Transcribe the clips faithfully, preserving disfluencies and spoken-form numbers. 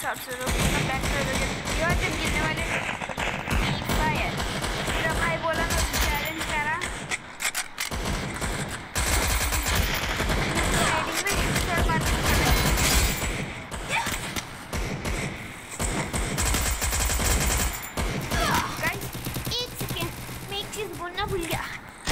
हिसाब से तो बैक ये जब गिरने वाले फायर मेरा भाई बोला ना चैलेंज करा राइडिंग में शॉट मार गाइस एक सेकेंड मैं एक चीज़ बोलना भूल गया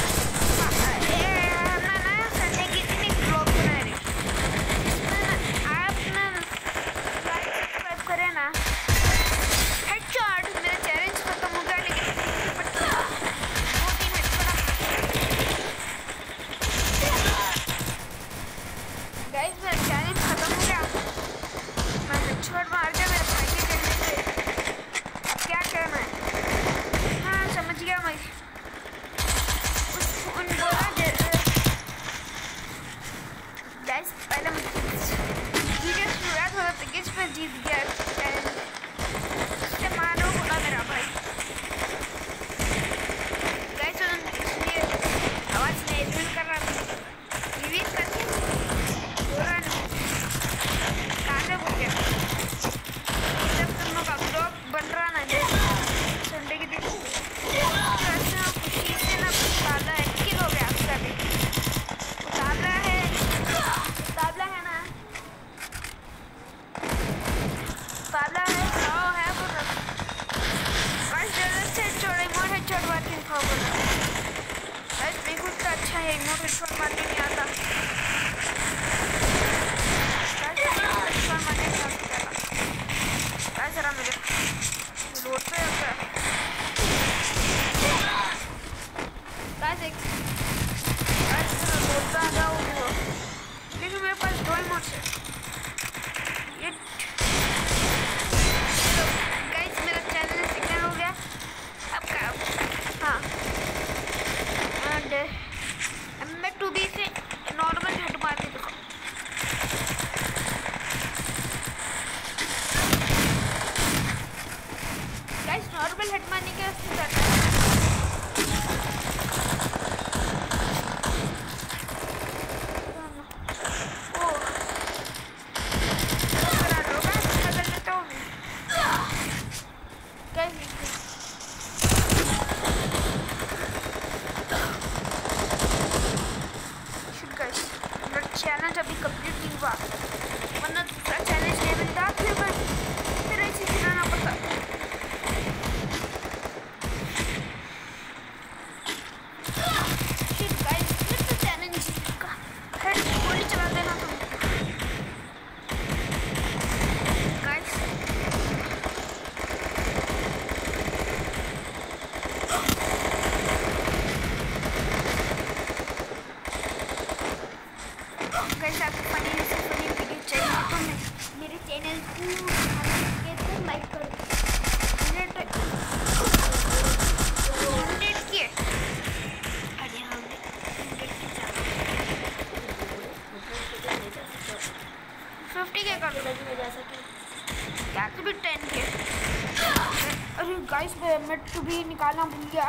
हेलमेट तो भी निकालना भूल गया,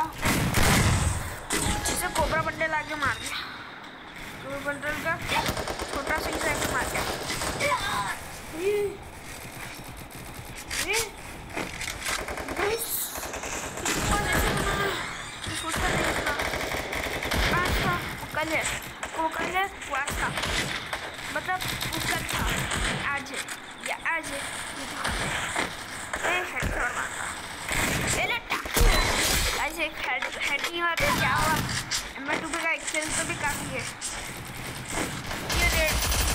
जिसे कोबरा बंडल आके मार दिया। कोबरा बंडल का छोटा सा ही आके मार दिया। ये ये सोचता नहीं था आज था कल है, वो कल है वो आज था, मतलब वो कल था आज है या आज है एक हेड हेड नहीं होता क्या हुआ। एम टू का एक्सेल तो भी काफ़ी है। ये रेड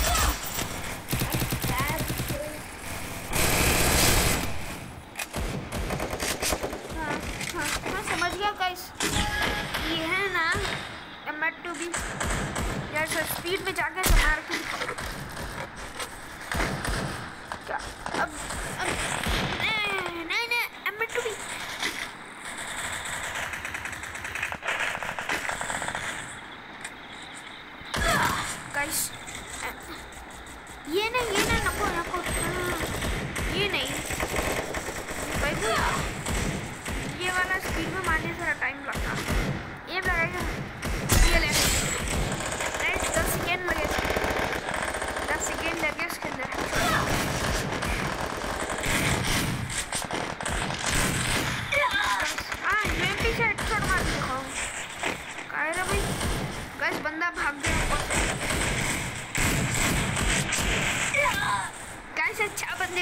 हाँ हाँ हाँ समझ गया गाइस। ये है ना एम टू भी यार स्पीड में जाके मार के क्या अब अब नहीं नहीं नहीं एम टू भी ये नहीं ये नहीं नको नको ये नहीं भाई ये वाला स्पीड में मारने से टाइम लगता। ये लगाएगा ये ले दस सेकेंड लगे दस सेकेंड लगे उसके अंदर।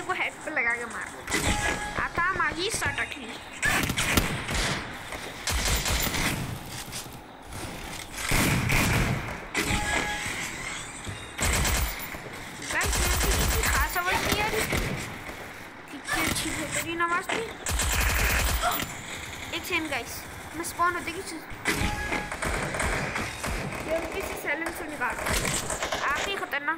को हेड पे लगा के मार। आता मागी सटकली। खास आवाज नहीं आ रही, कितनी अच्छी बेहतरीन आवाज थी। एक सेकंड गाइस, मैं स्पॉन होते कि जल्दी से सैलम से निकाल आखिरी खतरनाक।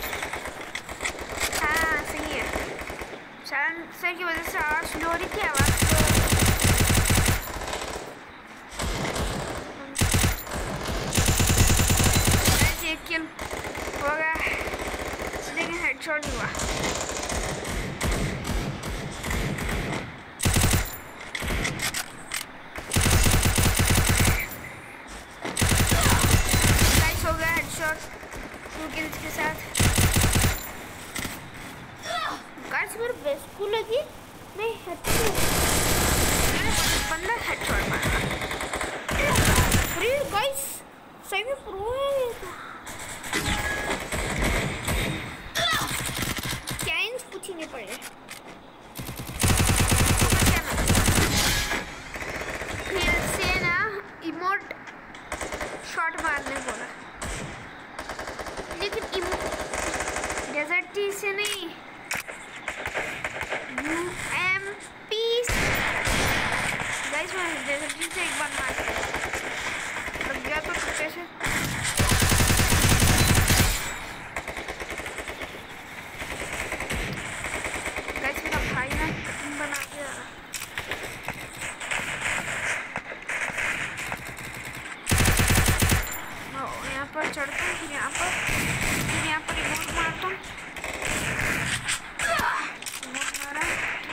हाँ सही है, सैलेंसर की वजह से आवाज स्लो हो रही थी। आवाज एक किल हो गया लेकिन हेडशॉट नहीं हुआ। गाइस हो गया हेडशॉट टू किल्स के साथ। गाइस मेरे बेस्ट को लगी नहीं हेडशॉट, बंदा हेडशॉट मारा। अरे गाइस सही में प्रो है ये तो। कैंस पूछने पड़े फिर से ना इमोट शॉट मारने बोला, लेकिन इमोट डेजर्ट टी से नहीं यूएमपी गाइस मैं डेजर्ट टी से एक बार मार लग गया तो कैसे। गाइस मेरा भाई ना कटिंग बना के आ रहा। यहाँ पर चढ़ता हूँ, फिर यहाँ पर फिर यहाँ पर रिमोट मारता हूँ। रिमोट मारा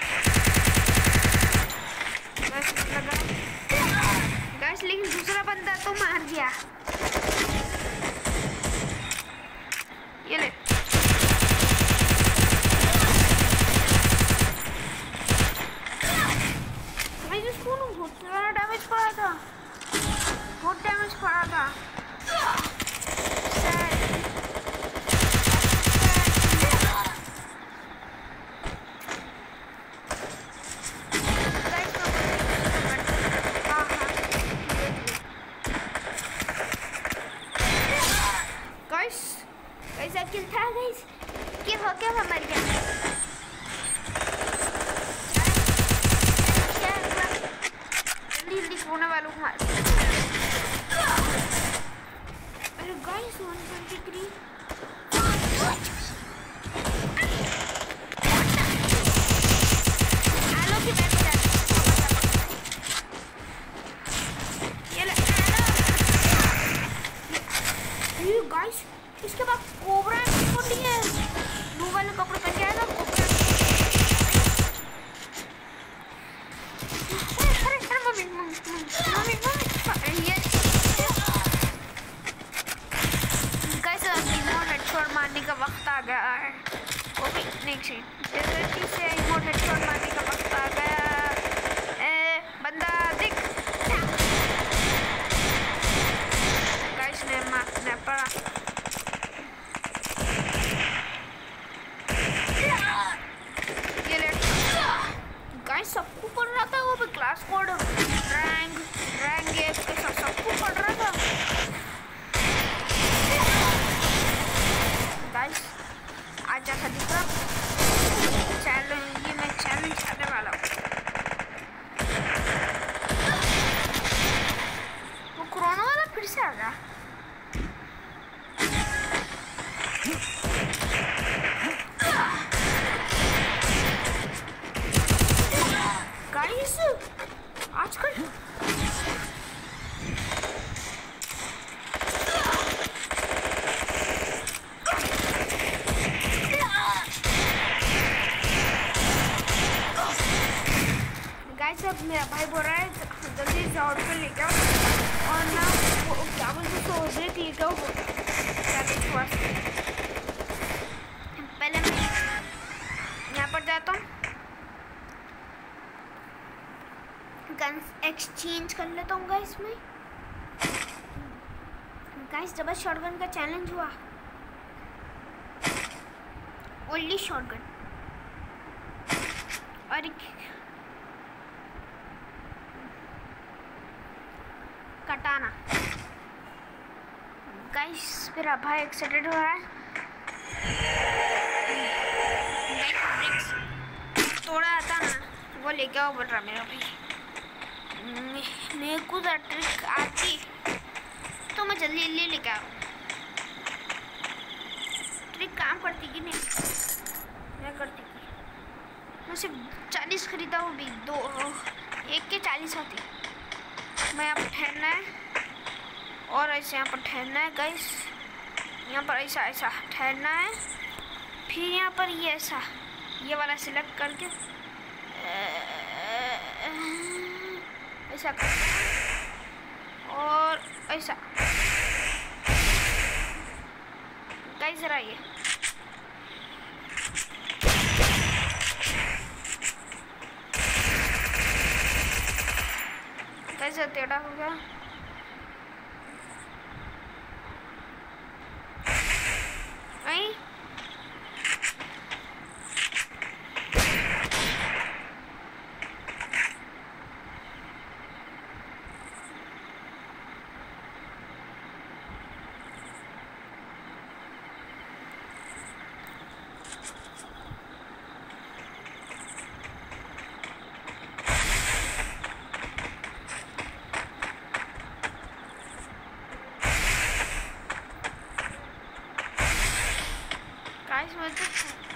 गैस लगा गैस, लेकिन दूसरा बंदा तो मार गया। ये ले भाई, जिसको ना बहुत सारा डैमेज पड़ा था, बहुत डैमेज पड़ा था। किल था गाइस, किल हो गया, मर गया। जल्दी जल्दी सोने वालों को मार। अरे गाइस वन ट्वेंटी थ्री आलो की बैठ जा। ये ले ये गाइस, इसके बाद कोबरा छोटी है, ब्लू वाले कपड़े पहन के आएगा कोबरा। अरे अरे मम्मी मम्मी मम्मी मम्मी ये कैसे रिमोट हेडशॉट मारने का वक्त आ गया है। वो भी नेक्स्ट डेजर्ट से रिमोट हेडशॉट मारने का वक्त आ गया। ए, बंदा दिख गाइस ने मारना पड़ा। सबको पढ़ रहा था वो भी clash squad rank rank game के सब सबको पढ़ रहा था। गाइस आज जैसा दिख रहा चैलेंज, ये मैं चैलेंज करने वाला हूँ। वो कोरोना वाला फिर से आ गया। आजकल गाइस अब मेरा भाई बोल रहा है जल्दी जाओ पे लेके आओ और ना वो क्या बोलते तो ब्रेक लेके आओ। पहले मैं यहाँ पर जाता हूँ, गन्स एक्सचेंज कर लेता हूँ गाइस में। गाइस डबल शॉटगन का चैलेंज हुआ, ओनली शॉटगन और एक कटाना। गाइस मेरा भाई एक्साइटेड हो रहा है। थोड़ा आता ना वो लेके आओ, बढ़ रहा मेरा भाई। मेरे को ट्रिक आती तो मैं जल्दी जल्दी लेके आऊँ। ट्रिक काम करती कि नहीं? मैं करती कि मैं सिर्फ चालीस खरीदा हूँ भी, दो एक के चालीस आती। मैं यहाँ पर ठहरना है और ऐसे यहाँ पर ठहरना है गाइस। यहाँ पर ऐसा ऐसा ठहरना है, फिर यहाँ पर ये ऐसा ये वाला सिलेक्ट करके ऐसा कर और ऐसा। गाइस जरा ये कैसे टेढ़ा हो गया। नहीं गाइस मैं तो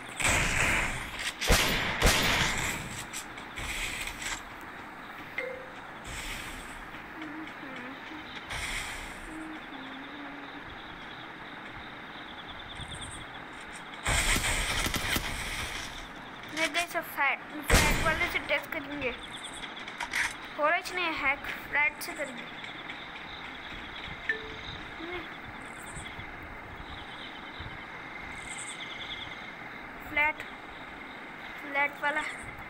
फैट फैट वाले से टेस्ट करेंगे। हो रहा नहीं हैक, फ्लैट से करेंगे। फ्लैट फ्लैट वाला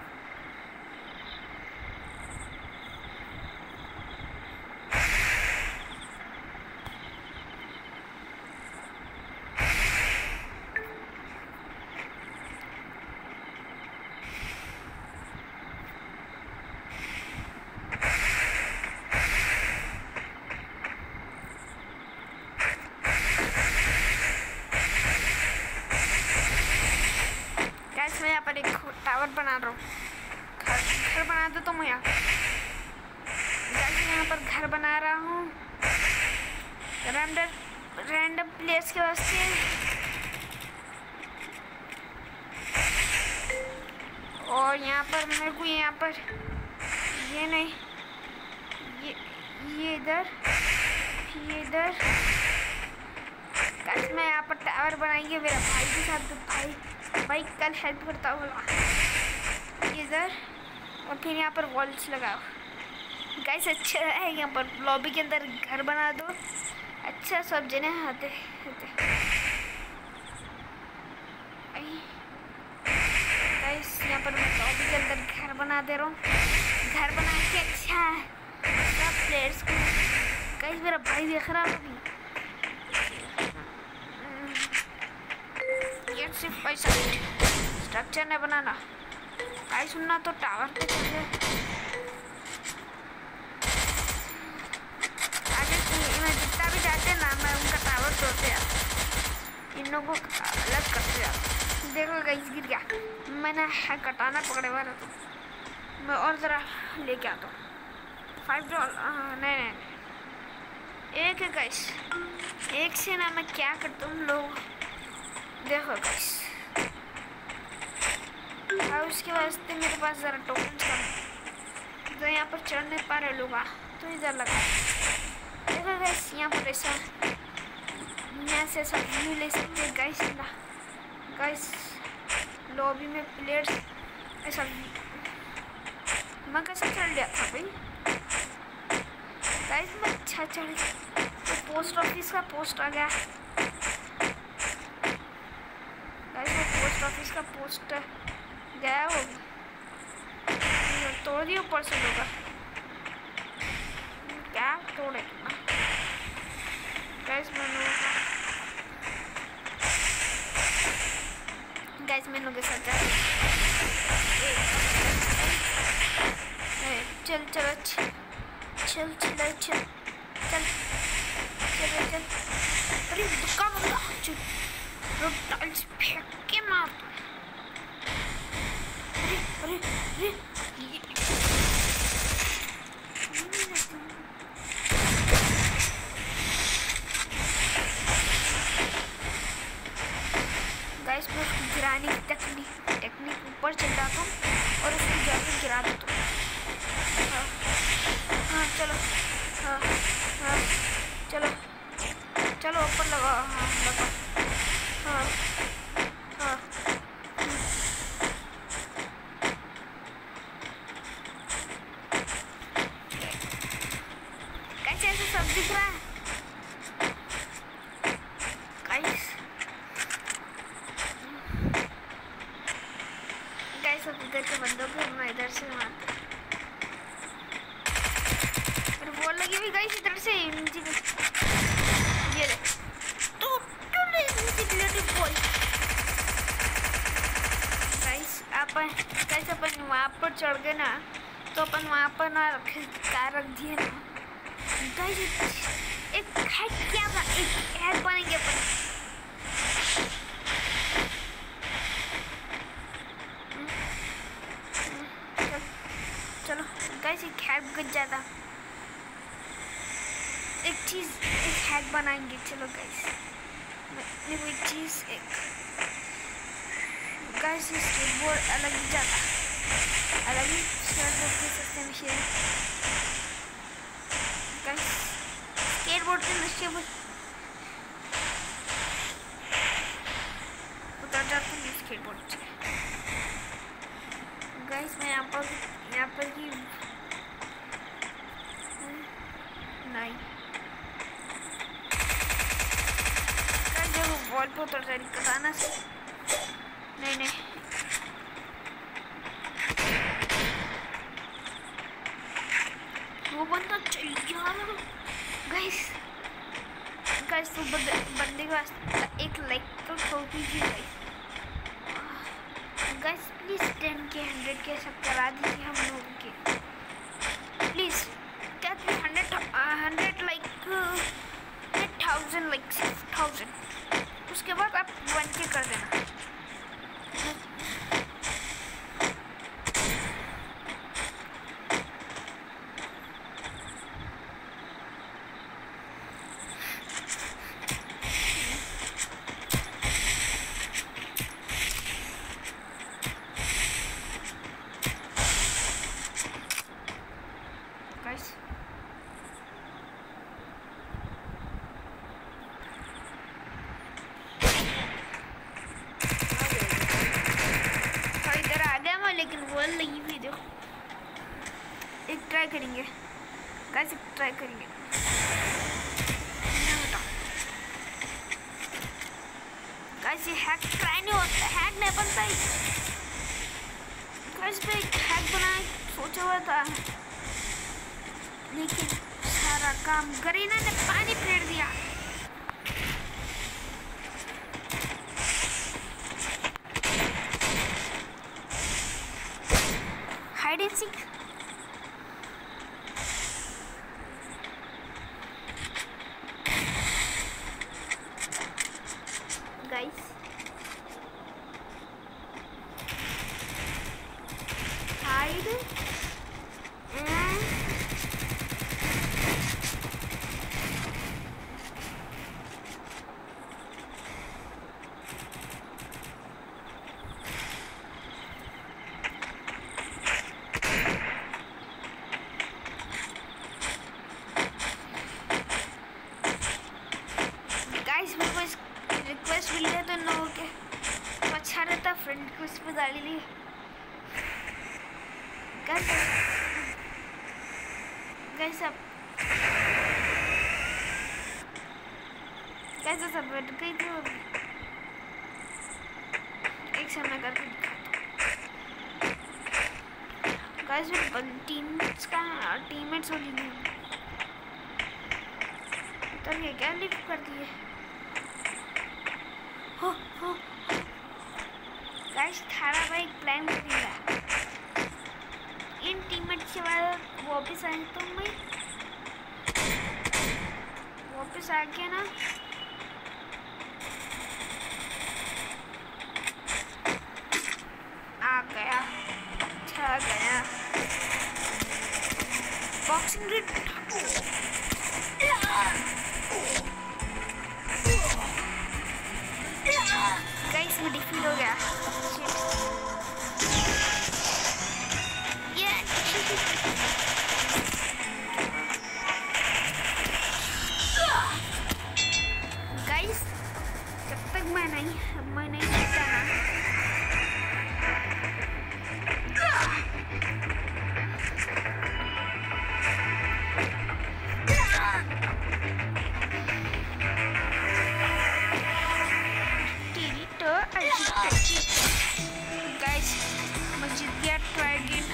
मैं यहाँ पर एक टावर बना रहा हूँ। घर घर बना दो तो मैं यहाँ यहाँ पर घर बना रहा हूँ रैंडम रैंडम प्लेस के वास्ते। और यहाँ पर मेरे को यहाँ पर ये नहीं ये ये इधर ये इधर कल मैं यहाँ पर टावर बनाएंगे मेरा भाई के साथ। तो भाई भाई कल हेल्प करता हूँ इधर। और फिर यहाँ पर वॉल्स लगाओ गाइस। अच्छा है यहाँ पर लॉबी के अंदर घर बना दो। अच्छा सब जने आते आते गाइस यहाँ पर मैं लॉबी के अंदर घर बना दे रहा हूँ। घर बना के अच्छा सब प्लेयर्स को गाइस मेरा भाई देख रहा है। ये सिर्फ पैसा स्ट्रक्चर नहीं बनाना गाइस, सुनना तो टावर पे चलिए। आगे मैं जितना भी जाते ना मैं उनका टावर तोड़ते जाता, इन लोगों को अलग करते जाता। देखो गाइस गिर गया। मैंने कटाना पकड़े हुआ था तो मैं और ज़रा लेके आता हूँ। फाइव डॉलर नहीं नहीं एक है गाइस। एक से ना मैं क्या करता हूँ लोग देखो गाइस। और उसके वास्ते मेरे पास ज़रा टोकन कम तो यहाँ पर चढ़ नहीं पा रहे लोग तो इधर लगा। देखो गाइस यहाँ पर ऐसा यहाँ से ऐसा व्यू ले सकते हैं गाइस। गाइस लॉबी में प्लेयर्स ऐसा मैं कैसे चढ़ गया था भाई गाइस। मैं अच्छा चढ़ गया तो पोस्ट ऑफिस का पोस्ट आ गया गाइस। वो पोस्ट ऑफिस का पोस्ट गया हो तोड़ दिया ऊपर से लोग क्या तोड़े गाइस। मैं गाइस मैं लोगों के साथ जा चल चलो चल चल चल चल चल चल चल अरे दुक्का बंदा चल रोड टाइल्स फेंक के मार अरे अरे अरे गाइस मैं उसको गिराने की टेक्निक टेक्निक ऊपर चल जाता हूँ और उसको जाकर गिरा देता हूँ। हाँ हाँ चलो हाँ हाँ चलो चलो ऊपर लगा हाँ लगा हाँ हाँ कैसे ऐसे सब दिख रहा है गाइस गाइस अब इधर के बंदों को मैं इधर से मारता फिर वॉल लगी हुई गाइस इधर से नीचे ये ले तो तो ले नीचे क्लियर बॉल गाइस अपन गाइस अपन वहाँ पर चढ़ गए ना तो अपन वहाँ पर ना रखे कार रख दिए ना गाइस एक हैक क्या था एक हैक बनेंगे अपन चलो गाइस एक हैक गज जाता एक चीज़ एक हैक बनाएंगे चलो गाइस मैं वो एक चीज़ एक गाइस स्केटबोर्ड अलग ही जाता अलग ही स्केटबोर्ड के सस्ते में शेयर गाइस स्केटबोर्ड के नशे में उतर जाता हूँ स्केटबोर्ड से गाइस मैं यहाँ पर यहाँ पर की नहीं जब वॉल पर उतर जाए कटाना से नहीं नहीं वो बंदा चल गया गाइस गाइस तो बंदे बंदे के वास्ते एक लाइक तो ठोक दीजिए गाइस गाइस प्लीज टेन के हंड्रेड के सब करा दीजिए हम लोगों के प्लीज क्या hundred hundred like thousand like thousand उसके बाद आप वन के कर देना गाइस लेकिन वॉल लगी हुई देखो एक ट्राई करेंगे गाइस एक ट्राई करेंगे गाइस ये हैक ट्राई नहीं होता हैक नहीं बनता ही गाइस पे एक हैक बनाने सोचा हुआ था लेकिन सारा काम गरीना ने पानी फेर दिया hide and seek guys hide request मिल जाए तो नो के तो अच्छा रहता फ्रेंड को इस पर डाली ली कैसे कैसे सब बैठ गई थी एक समय करके दिखाता गाइस टीम्स का टीममेट्स हो ली तो ये क्या लिफ्ट कर दिए हो हो गाइस धारावाहिक प्लान करेगा। इन टीममेट के बाद वापस आए तो मैं वापस आ गया ना। आ गया, अच्छा गया। बॉक्सिंग ग्रिड गाइस में डिफीट हो गया। ये गाइस जब तक मैं नहीं मैं नहीं जीता ना गाइस मैं जीत गया। Try again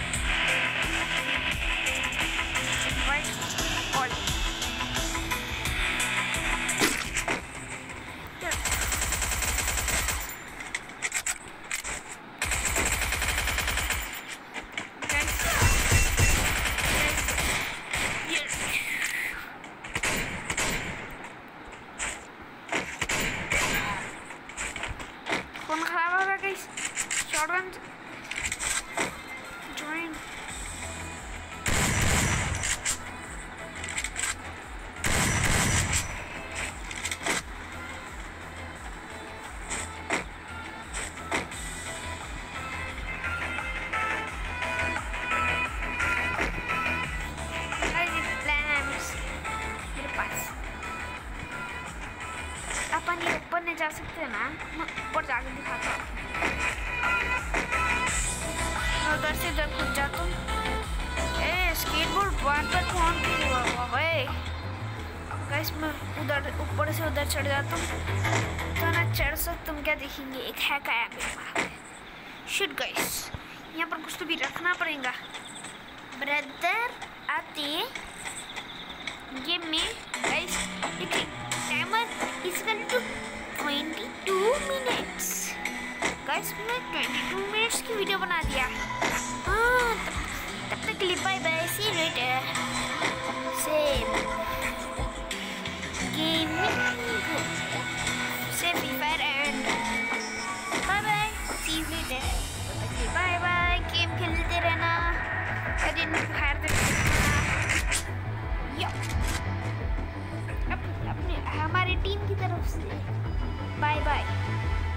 right all phone खराब होगा गाइस। शॉटगन ज्वाइन अपन ये ऊपर नहीं जा सकते ना। मैं ऊपर जाके दिखाता हूँ। मैं उधर से उधर कूद जाता हूँ। ए स्केटबोर्ड बार बार कौन हुआ हुआ भाई। गाइस मैं उधर ऊपर से उधर चढ़ जाता हूँ तो ना चढ़ सकते। तुम क्या देखेंगे एक हैक आया मेरे पास। शिट गाइस यहाँ पर कुछ तो भी रखना पड़ेगा। ब्रदर आते गेम में guys timer is equal to बाईस मिनट्स। गाइस मैं बाईस मिनट्स की वीडियो बना दिया। हाँ तब, तब तक के लिए bye bye, see you later. Same gaming से free fire and bye bye, see you later. तब तक के लिए बाय बाय, गेम खेलते रहना। दिन बाहर अपने हमारी टीम की तरफ से बाय बाय।